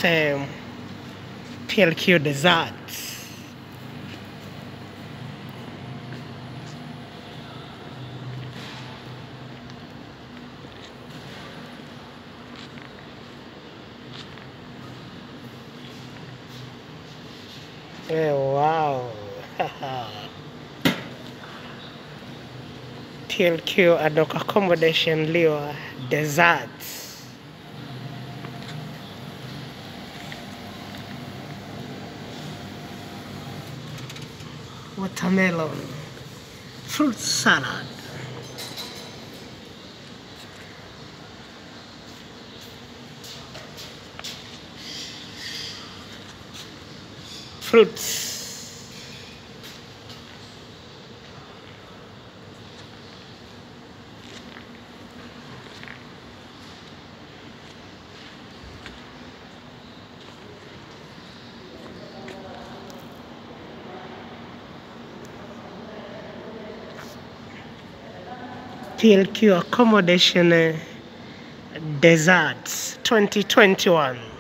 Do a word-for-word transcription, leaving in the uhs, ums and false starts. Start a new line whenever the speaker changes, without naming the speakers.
same P L Q Desserts. Yeah, wow. P L Q Adult Accommodation Liwa Desserts. Watermelon. Fruit salad. Fruits. P L Q Accommodation uh, Desserts twenty twenty-one.